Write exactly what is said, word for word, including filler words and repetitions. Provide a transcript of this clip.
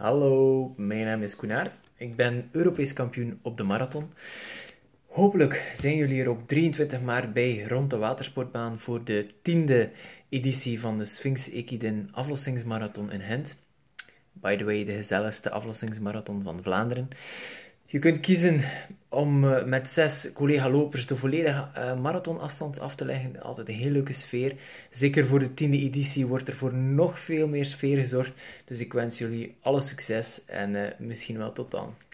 Hallo, mijn naam is Koenaert. Ik ben Europees kampioen op de marathon. Hopelijk zijn jullie er op drieëntwintig maart bij rond de watersportbaan voor de tiende editie van de Sphinx Ekiden aflossingsmarathon in Gent. By the way, de gezelligste aflossingsmarathon van Vlaanderen. Je kunt kiezen om uh, met zes collega-lopers de volledige uh, marathonafstand af te leggen. Altijd een heel leuke sfeer. Zeker voor de tiende editie wordt er voor nog veel meer sfeer gezorgd. Dus ik wens jullie alle succes en uh, misschien wel tot dan.